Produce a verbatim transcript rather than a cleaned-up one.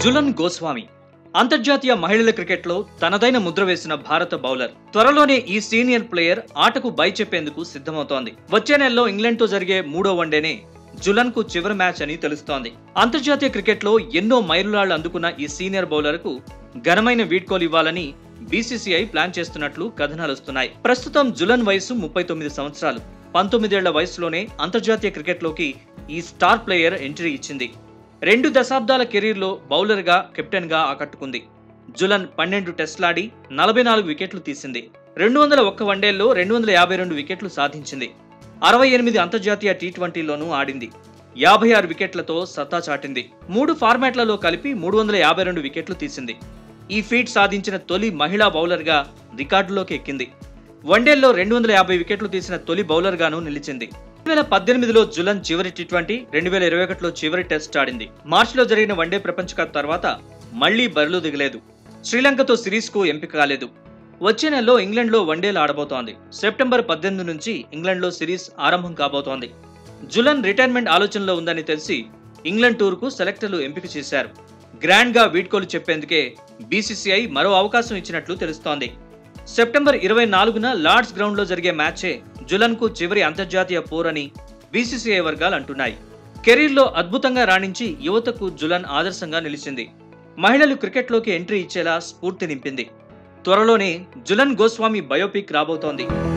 జులన్ గోస్వామి అంతర్జాతీయ మహిళల క్రికెట్లో తనదైన ముద్ర వేసిన భారత బౌలర్. త్వరలోనే ఈ సీనియర్ ప్లేయర్ ఆటకు బై చెప్పేందుకు సిద్ధమవుతోంది. వచ్చే నెలలో ఇంగ్లాండ్తో జరిగే మూడో వన్డేనే జులన్ కు చివరి మ్యాచ్ అని తెలుస్తోంది. అంతర్జాతీయ క్రికెట్లో ఎన్నో మైలురాళ్లు అందుకున్న ఈ సీనియర్ బౌలర్ కు ఘనమైన వీడ్కోలు ఇవ్వాలని బీసీసీఐ ప్లాన్ చేస్తున్నట్లు కథనాలొస్తున్నాయి. ప్రస్తుతం జులన్ వయసు ముప్పై తొమ్మిది సంవత్సరాలు. పంతొమ్మిదేళ్ల వయసులోనే అంతర్జాతీయ క్రికెట్లోకి ఈ స్టార్ ప్లేయర్ ఎంట్రీ ఇచ్చింది. రెండు దశాబ్దాల కెరీర్లో బౌలర్ గా కెప్టెన్ గా ఆకట్టుకుంది. జులన్ పన్నెండు టెస్టులాడి నలభై నాలుగు వికెట్లు తీసింది. రెండు వందల ఒక్క వన్డేల్లో రెండు వందల యాభై రెండు వికెట్లు సాధించింది. అరవై ఎనిమిది అంతర్జాతీయ టీ ట్వంటీలోనూ ఆడింది. యాభై ఆరు వికెట్లతో సత్తా చాటింది. మూడు ఫార్మాట్లలో కలిపి మూడు వందల యాభై రెండు వికెట్లు తీసింది. ఈ ఫీట్ సాధించిన తొలి మహిళా బౌలర్ గా రికార్డులోకి ఎక్కింది. వన్డేల్లో రెండు వందల యాభై వికెట్లు తీసిన తొలి బౌలర్ గాను నిలిచింది. రెండు వేల పద్దెనిమిదిలో జులన్ చివరి టీ ట్వంటీ, రెండు వేల ఇరవై ఒకటిలో చివరి టెస్ట్ ఆడింది. మార్చిలో జరిగిన వన్డే ప్రపంచ కప్ తర్వాత మళ్లీ బరిలో దిగలేదు. శ్రీలంకతో సిరీస్ కు ఎంపిక కాలేదు. వచ్చే నెలలో ఇంగ్లాండ్ లో వన్డేలు ఆడబోతోంది. సెప్టెంబర్ పద్దెనిమిది నుంచి ఇంగ్లాండ్ లో సిరీస్ ఆరంభం కాబోతోంది. జులన్ రిటైర్మెంట్ ఆలోచనలో ఉందని తెలిసి ఇంగ్లాండ్ టూర్ కు సెలెక్టర్లు ఎంపిక చేశారు. గ్రాండ్ గా వీడ్కోలు చెప్పేందుకే బీసీసీఐ మరో అవకాశం ఇచ్చినట్లు తెలుస్తోంది. సెప్టెంబర్ ఇరవై నాలుగున లార్డ్స్ గ్రౌండ్ లో జరిగే మ్యాచే జులన్ కు చివరి అంతర్జాతీయ పోర్ అని బీసీసీఐ వర్గాలు అంటున్నాయి. కెరీర్ లో అద్భుతంగా రాణించి యువతకు జులన్ ఆదర్శంగా నిలిచింది. మహిళలు క్రికెట్లోకి ఎంట్రీ ఇచ్చేలా స్ఫూర్తి నింపింది. త్వరలోనే జులన్ గోస్వామి బయోపిక్ రాబోతోంది.